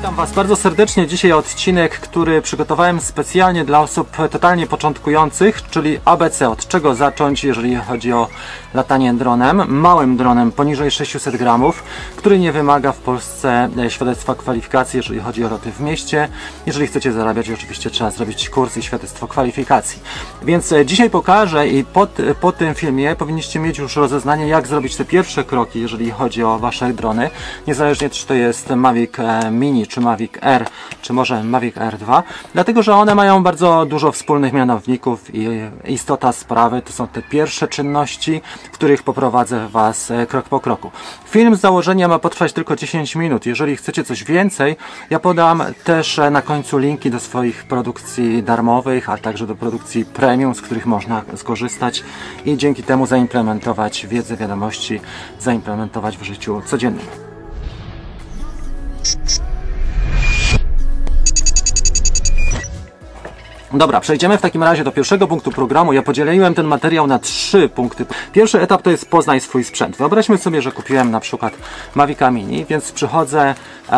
Witam Was bardzo serdecznie. Dzisiaj odcinek, który przygotowałem specjalnie dla osób totalnie początkujących, czyli ABC. Od czego zacząć, jeżeli chodzi o latanie dronem, małym dronem poniżej 600 gramów, który nie wymaga w Polsce świadectwa kwalifikacji, jeżeli chodzi o loty w mieście. Jeżeli chcecie zarabiać, oczywiście trzeba zrobić kurs i świadectwo kwalifikacji. Więc dzisiaj pokażę i po tym filmie powinniście mieć już rozeznanie, jak zrobić te pierwsze kroki, jeżeli chodzi o Wasze drony. Niezależnie czy to jest Mavic Mini, czy Mavic Air, czy może Mavic Air 2, dlatego że one mają bardzo dużo wspólnych mianowników i istota sprawy to są te pierwsze czynności, w których poprowadzę Was krok po kroku. Film z założenia ma potrwać tylko 10 minut. Jeżeli chcecie coś więcej, ja podam też na końcu linki do swoich produkcji darmowych, a także do produkcji premium, z których można skorzystać i dzięki temu zaimplementować wiedzę, wiadomości, zaimplementować w życiu codziennym. Dobra, przejdziemy w takim razie do pierwszego punktu programu. Ja podzieliłem ten materiał na 3 punkty. Pierwszy etap to jest poznaj swój sprzęt. Wyobraźmy sobie, że kupiłem na przykład Mavica Mini, więc przychodzę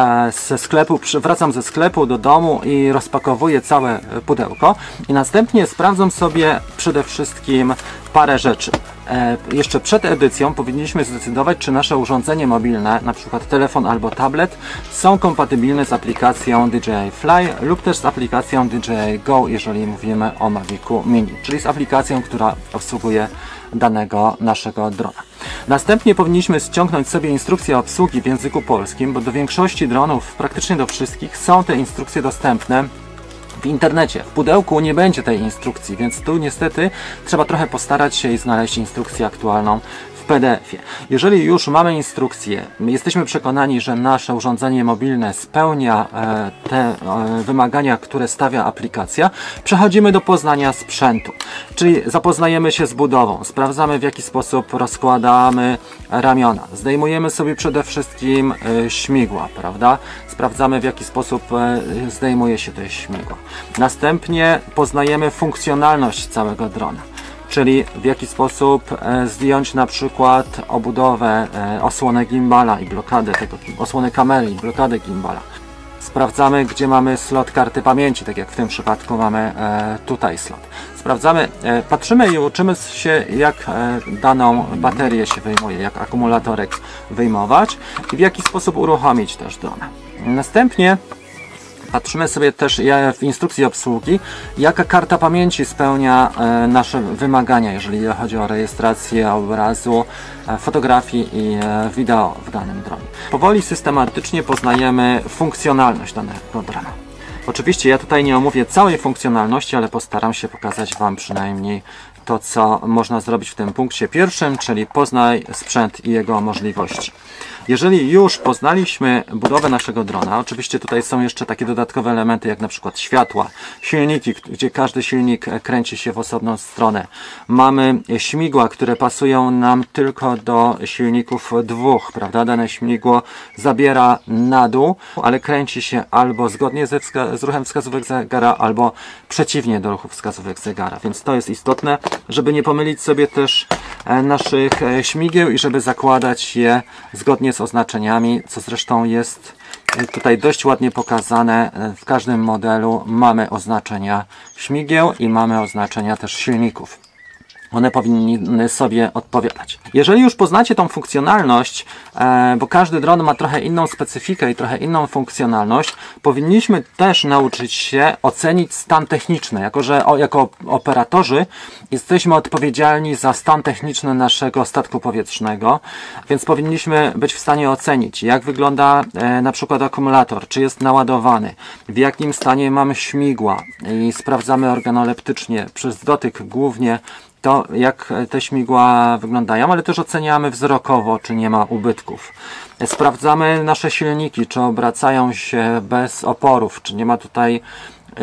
ze sklepu, wracam ze sklepu do domu i rozpakowuję całe pudełko i następnie sprawdzam sobie przede wszystkim parę rzeczy. Jeszcze przed edycją powinniśmy zdecydować, czy nasze urządzenie mobilne, na przykład telefon albo tablet, są kompatybilne z aplikacją DJI Fly lub też z aplikacją DJI Go, jeżeli mówimy o Mavicu Mini, czyli z aplikacją, która obsługuje danego naszego drona. Następnie powinniśmy ściągnąć sobie instrukcję obsługi w języku polskim, bo do większości dronów, praktycznie do wszystkich, są te instrukcje dostępne w internecie. W pudełku nie będzie tej instrukcji, więc tu niestety trzeba trochę postarać się i znaleźć instrukcję aktualną w PDF-ie. Jeżeli już mamy instrukcję, jesteśmy przekonani, że nasze urządzenie mobilne spełnia te wymagania, które stawia aplikacja, przechodzimy do poznania sprzętu. Czyli zapoznajemy się z budową, sprawdzamy w jaki sposób rozkładamy ramiona, zdejmujemy sobie przede wszystkim śmigła, prawda? Sprawdzamy w jaki sposób zdejmuje się te śmigła. Następnie poznajemy funkcjonalność całego drona. Czyli w jaki sposób zdjąć na przykład obudowę, osłonę gimbala i blokadę tego, osłonę kamery i blokadę gimbala. Sprawdzamy, gdzie mamy slot karty pamięci, tak jak w tym przypadku mamy tutaj slot. Sprawdzamy, patrzymy i uczymy się, jak daną baterię się wyjmuje, jak akumulatorek wyjmować i w jaki sposób uruchomić też drona. Następnie patrzymy sobie też w instrukcji obsługi, jaka karta pamięci spełnia nasze wymagania, jeżeli chodzi o rejestrację obrazu, fotografii i wideo w danym dronie. Powoli, systematycznie poznajemy funkcjonalność danego drona. Oczywiście ja tutaj nie omówię całej funkcjonalności, ale postaram się pokazać Wam przynajmniej to, co można zrobić w tym punkcie pierwszym, czyli poznaj sprzęt i jego możliwości. Jeżeli już poznaliśmy budowę naszego drona, oczywiście tutaj są jeszcze takie dodatkowe elementy, jak na przykład światła, silniki, gdzie każdy silnik kręci się w osobną stronę. Mamy śmigła, które pasują nam tylko do silników dwóch, prawda? Dane śmigło zabiera na dół, ale kręci się albo zgodnie z ruchem wskazówek zegara, albo przeciwnie do ruchu wskazówek zegara. Więc to jest istotne, żeby nie pomylić sobie też naszych śmigieł i żeby zakładać je zgodnie z oznaczeniami, co zresztą jest tutaj dość ładnie pokazane. W każdym modelu mamy oznaczenia śmigieł i mamy oznaczenia też silników. One powinny sobie odpowiadać. Jeżeli już poznacie tą funkcjonalność, bo każdy dron ma trochę inną specyfikę i trochę inną funkcjonalność, powinniśmy też nauczyć się ocenić stan techniczny, jako że jako operatorzy jesteśmy odpowiedzialni za stan techniczny naszego statku powietrznego, więc powinniśmy być w stanie ocenić, jak wygląda na przykład akumulator, czy jest naładowany, w jakim stanie mamy śmigła i sprawdzamy organoleptycznie przez dotyk głównie to, jak te śmigła wyglądają, ale też oceniamy wzrokowo, czy nie ma ubytków. Sprawdzamy nasze silniki, czy obracają się bez oporów, czy nie ma tutaj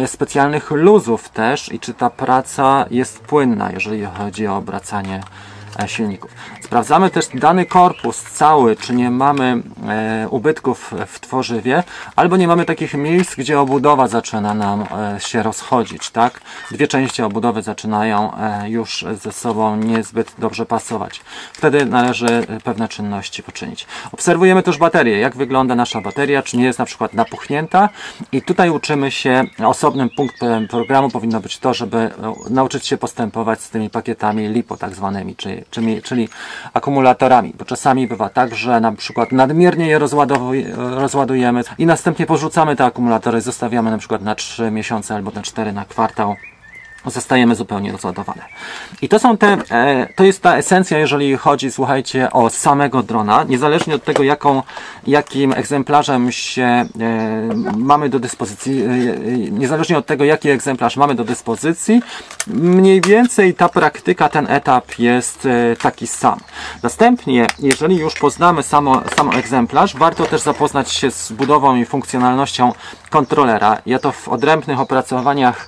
specjalnych luzów też i czy ta praca jest płynna, jeżeli chodzi o obracanie silników. Sprawdzamy też dany korpus cały, czy nie mamy ubytków w tworzywie, albo nie mamy takich miejsc, gdzie obudowa zaczyna nam się rozchodzić, tak? Dwie części obudowy zaczynają już ze sobą niezbyt dobrze pasować. Wtedy należy pewne czynności poczynić. Obserwujemy też baterię, jak wygląda nasza bateria, czy nie jest na przykład napuchnięta, i tutaj uczymy się, osobnym punktem programu powinno być to, żeby nauczyć się postępować z tymi pakietami LiPo tak zwanymi, czyli akumulatorami, bo czasami bywa tak, że na przykład nadmiernie je rozładujemy i następnie porzucamy te akumulatory, zostawiamy na przykład na 3 miesiące albo na 4 na kwartał. Zostajemy zupełnie rozładowane. I to jest ta esencja, jeżeli chodzi, słuchajcie, o samego drona. Niezależnie od tego, jakim egzemplarzem się mamy do dyspozycji, niezależnie od tego, jaki egzemplarz mamy do dyspozycji, mniej więcej ta praktyka, ten etap jest taki sam. Następnie, jeżeli już poznamy sam egzemplarz, warto też zapoznać się z budową i funkcjonalnością kontrolera. Ja to w odrębnych opracowaniach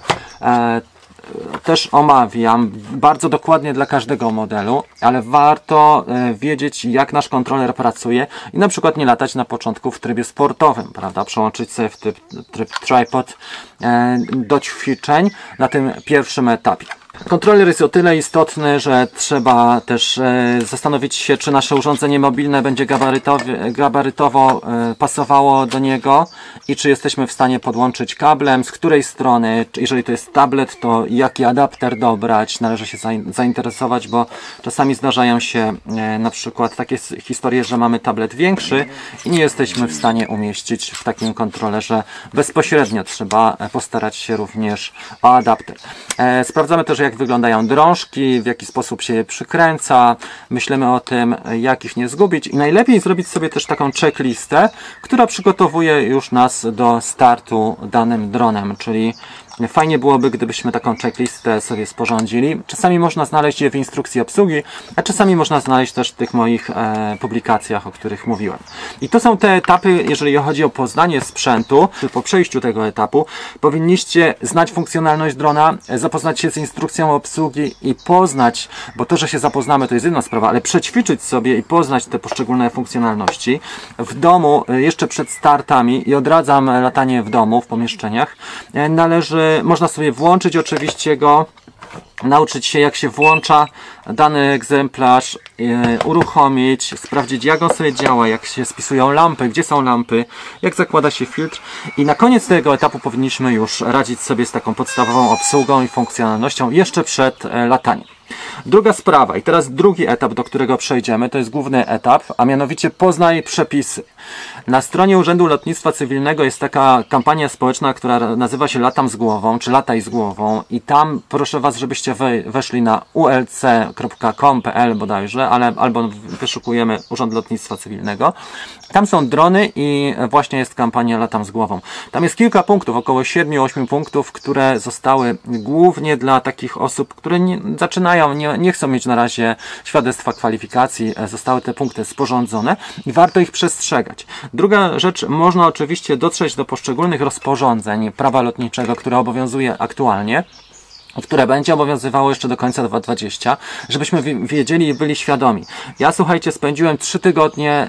też omawiam bardzo dokładnie dla każdego modelu, ale warto wiedzieć, jak nasz kontroler pracuje i na przykład nie latać na początku w trybie sportowym, prawda? Przełączyć sobie w tryb tripod do ćwiczeń na tym pierwszym etapie. Kontroler jest o tyle istotny, że trzeba też zastanowić się, czy nasze urządzenie mobilne będzie gabarytowo pasowało do niego i czy jesteśmy w stanie podłączyć kablem, z której strony, jeżeli to jest tablet, to jaki adapter dobrać, należy się zainteresować, bo czasami zdarzają się na przykład takie historie, że mamy tablet większy i nie jesteśmy w stanie umieścić w takim kontrolerze bezpośrednio. Trzeba postarać się również o adapter. Sprawdzamy też, jak wyglądają drążki, w jaki sposób się je przykręca, myślimy o tym, jak ich nie zgubić i najlepiej zrobić sobie też taką checklistę, która przygotowuje już nas do startu danym dronem, czyli fajnie byłoby, gdybyśmy taką checklistę sobie sporządzili. Czasami można znaleźć je w instrukcji obsługi, a czasami można znaleźć też w tych moich publikacjach, o których mówiłem. I to są te etapy, jeżeli chodzi o poznanie sprzętu. Po przejściu tego etapu powinniście znać funkcjonalność drona, zapoznać się z instrukcją obsługi i poznać, bo to, że się zapoznamy, to jest jedna sprawa, ale przećwiczyć sobie i poznać te poszczególne funkcjonalności w domu jeszcze przed startami, i odradzam latanie w domu, w pomieszczeniach, można sobie włączyć oczywiście go, nauczyć się, jak się włącza dany egzemplarz, uruchomić, sprawdzić, jak on sobie działa, jak się spisują lampy, gdzie są lampy, jak zakłada się filtr, i na koniec tego etapu powinniśmy już radzić sobie z taką podstawową obsługą i funkcjonalnością jeszcze przed lataniem. Druga sprawa, i teraz drugi etap, do którego przejdziemy, to jest główny etap, a mianowicie poznaj przepisy. Na stronie Urzędu Lotnictwa Cywilnego jest taka kampania społeczna, która nazywa się Latam z głową, czy Lataj z głową, i tam proszę Was, żebyście weszli na ulc.com.pl bodajże, albo wyszukujemy Urząd Lotnictwa Cywilnego. Tam są drony i właśnie jest kampania Latam z głową. Tam jest kilka punktów, około 7-8 punktów, które zostały głównie dla takich osób, które zaczynają, nie chcą mieć na razie świadectwa kwalifikacji. Zostały te punkty sporządzone i warto ich przestrzegać. Druga rzecz, można oczywiście dotrzeć do poszczególnych rozporządzeń prawa lotniczego, które obowiązuje aktualnie, które będzie obowiązywało jeszcze do końca 2020, żebyśmy wiedzieli i byli świadomi. Ja, słuchajcie, spędziłem 3 tygodnie,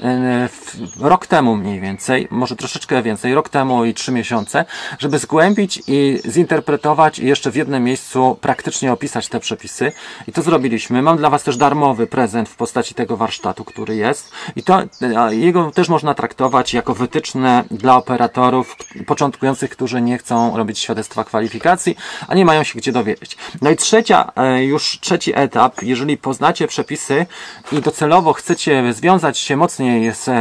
rok temu mniej więcej, może troszeczkę więcej, rok temu i 3 miesiące, żeby zgłębić i zinterpretować i jeszcze w jednym miejscu praktycznie opisać te przepisy. I to zrobiliśmy. Mam dla Was też darmowy prezent w postaci tego warsztatu, który jest. I jego też można traktować jako wytyczne dla operatorów początkujących, którzy nie chcą robić świadectwa kwalifikacji, a nie mają się gdzie dowiedzieć. No i trzeci etap, jeżeli poznacie przepisy i docelowo chcecie związać się mocniej z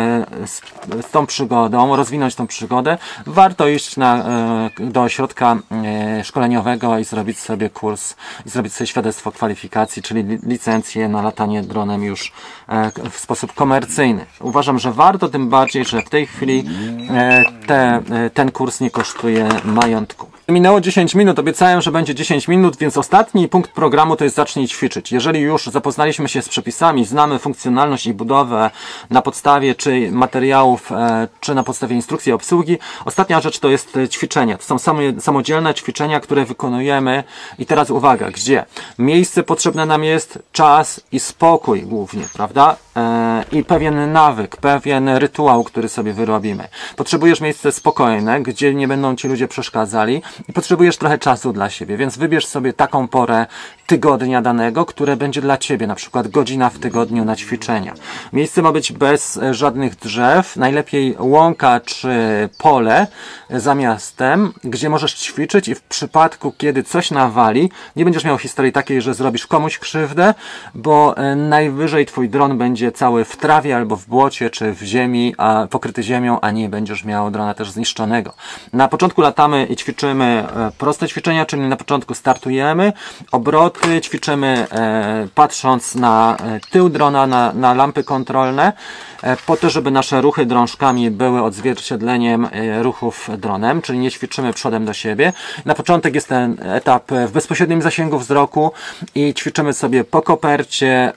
tą przygodą, rozwinąć tą przygodę, warto iść do ośrodka szkoleniowego i zrobić sobie kurs, i zrobić sobie świadectwo kwalifikacji, czyli licencję na latanie dronem już w sposób komercyjny. Uważam, że warto, tym bardziej, że w tej chwili ten kurs nie kosztuje majątku. Minęło 10 minut, obiecałem, że będzie 10 minut, więc ostatni punkt programu to jest zacznij ćwiczyć. Jeżeli już zapoznaliśmy się z przepisami, znamy funkcjonalność i budowę na podstawie czy materiałów, czy na podstawie instrukcji obsługi, ostatnia rzecz to jest ćwiczenie. To są samodzielne ćwiczenia, które wykonujemy i teraz uwaga, gdzie? Miejsce potrzebne nam jest, czas i spokój głównie, prawda? I pewien nawyk, pewien rytuał, który sobie wyrobimy. Potrzebujesz miejsce spokojne, gdzie nie będą ci ludzie przeszkadzali i potrzebujesz trochę czasu dla siebie, więc wybierz sobie taką porę tygodnia danego, które będzie dla ciebie, na przykład godzina w tygodniu na ćwiczenia. Miejsce ma być bez żadnych drzew, najlepiej łąka czy pole za miastem, gdzie możesz ćwiczyć i w przypadku, kiedy coś nawali, nie będziesz miał historii takiej, że zrobisz komuś krzywdę, bo najwyżej twój dron będzie cały w trawie albo w błocie, czy w ziemi, a pokryty ziemią, a nie będziesz miał drona też zniszczonego. Na początku latamy i ćwiczymy proste ćwiczenia, czyli na początku startujemy, obroty, ćwiczymy patrząc na tył drona, na lampy kontrolne, po to, żeby nasze ruchy drążkami były odzwierciedleniem ruchów dronem, czyli nie ćwiczymy przodem do siebie. Na początek jest ten etap w bezpośrednim zasięgu wzroku i ćwiczymy sobie po kopercie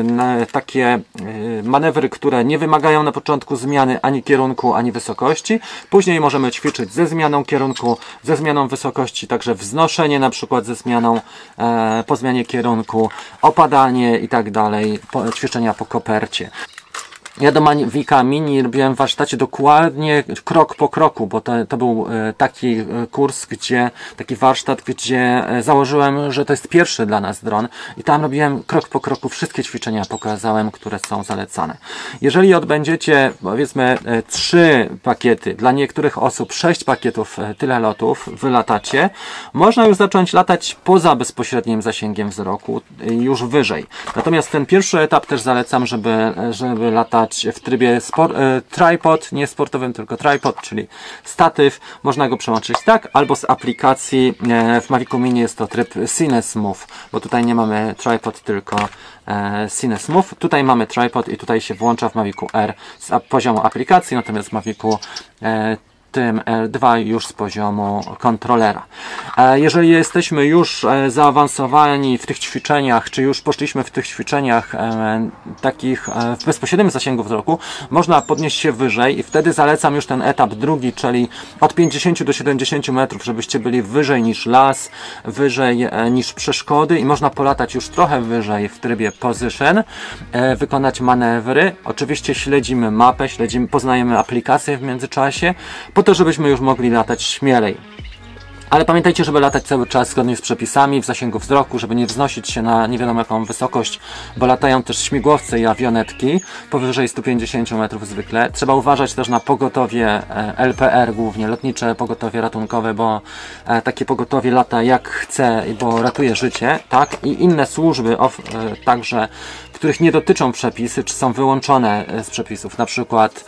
takie manewry, które nie wymagają na początku zmiany ani kierunku, ani wysokości. Później możemy ćwiczyć ze zmianą kierunku, ze zmianą wysokości, także wznoszenie na przykład ze zmianą po zmianie kierunku, opadanie i tak dalej, ćwiczenia po kopercie. Ja do Mavika Mini robiłem w warsztacie dokładnie krok po kroku, bo to był taki kurs, taki warsztat, gdzie założyłem, że to jest pierwszy dla nas dron i tam robiłem krok po kroku, wszystkie ćwiczenia pokazałem, które są zalecane. Jeżeli odbędziecie, powiedzmy, 3 pakiety, dla niektórych osób 6 pakietów, tyle lotów wylatacie, można już zacząć latać poza bezpośrednim zasięgiem wzroku, już wyżej. Natomiast ten pierwszy etap też zalecam, żeby latać w trybie tripod, nie sportowym, tylko tripod, czyli statyw. Można go przełączyć tak, albo z aplikacji w Mavicu Mini jest to tryb CineSmooth, bo tutaj nie mamy tripod, tylko CineSmooth. Tutaj mamy tripod i tutaj się włącza w Mavicu R z poziomu aplikacji, natomiast w Mavicu tym R2 już z poziomu kontrolera. Jeżeli jesteśmy już zaawansowani w tych ćwiczeniach, czy już poszliśmy w tych ćwiczeniach takich w bezpośrednim zasięgu wzroku, można podnieść się wyżej i wtedy zalecam już ten etap drugi, czyli od 50 do 70 metrów, żebyście byli wyżej niż las, wyżej niż przeszkody i można polatać już trochę wyżej w trybie position, wykonać manewry. Oczywiście śledzimy mapę, poznajemy aplikację w międzyczasie, po to, żebyśmy już mogli latać śmielej. Ale pamiętajcie, żeby latać cały czas zgodnie z przepisami, w zasięgu wzroku, żeby nie wznosić się na nie wiadomo jaką wysokość, bo latają też śmigłowce i awionetki powyżej 150 metrów zwykle. Trzeba uważać też na pogotowie LPR, głównie lotnicze pogotowie ratunkowe, bo takie pogotowie lata jak chce, bo ratuje życie, tak? I inne służby, także których nie dotyczą przepisy, czy są wyłączone z przepisów, na przykład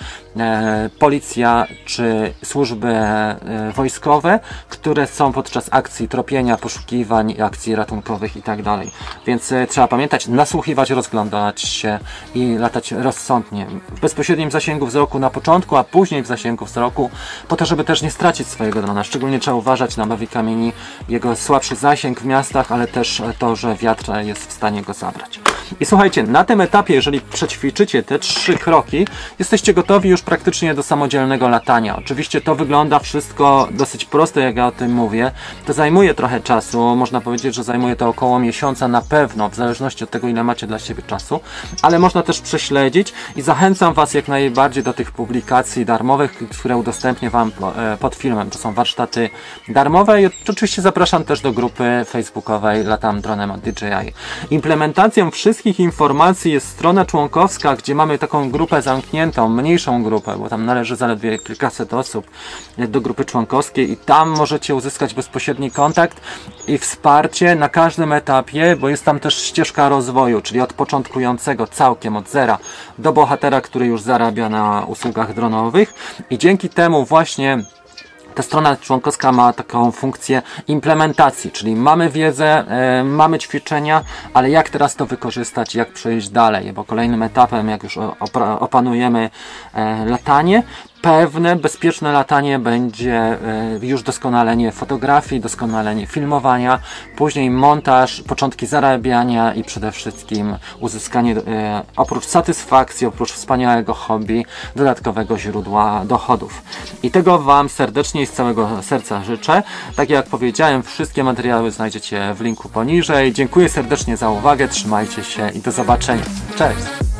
policja, czy służby wojskowe, które są podczas akcji tropienia, poszukiwań, akcji ratunkowych i tak dalej. Więc trzeba pamiętać, nasłuchiwać, rozglądać się i latać rozsądnie. W bezpośrednim zasięgu wzroku na początku, a później w zasięgu wzroku, po to, żeby też nie stracić swojego drona. Szczególnie trzeba uważać na Mavica Mini, jego słabszy zasięg w miastach, ale też to, że wiatr jest w stanie go zabrać. I słuchajcie, na tym etapie, jeżeli przećwiczycie te 3 kroki, jesteście gotowi już praktycznie do samodzielnego latania. Oczywiście to wygląda wszystko dosyć prosto, jak ja o tym mówię. To zajmuje trochę czasu, można powiedzieć, że zajmuje to około miesiąca na pewno, w zależności od tego, ile macie dla siebie czasu, ale można też prześledzić i zachęcam Was jak najbardziej do tych publikacji darmowych, które udostępnię Wam pod filmem. To są warsztaty darmowe i oczywiście zapraszam też do grupy facebookowej Latam Dronem od DJI. Implementacją wszystkich informacji jest strona członkowska, gdzie mamy taką grupę zamkniętą, mniejszą grupę, bo tam należy zaledwie kilkaset osób do grupy członkowskiej i tam możecie uzyskać bezpośredni kontakt i wsparcie na każdym etapie, bo jest tam też ścieżka rozwoju, czyli od początkującego całkiem od zera do bohatera, który już zarabia na usługach dronowych i dzięki temu właśnie ta strona członkowska ma taką funkcję implementacji, czyli mamy wiedzę, mamy ćwiczenia, ale jak teraz to wykorzystać, jak przejść dalej, bo kolejnym etapem, jak już opanujemy latanie, pewne, bezpieczne latanie będzie już doskonalenie fotografii, doskonalenie filmowania, później montaż, początki zarabiania i przede wszystkim uzyskanie oprócz satysfakcji, oprócz wspaniałego hobby, dodatkowego źródła dochodów. I tego Wam serdecznie i z całego serca życzę. Tak jak powiedziałem, wszystkie materiały znajdziecie w linku poniżej. Dziękuję serdecznie za uwagę, trzymajcie się i do zobaczenia. Cześć!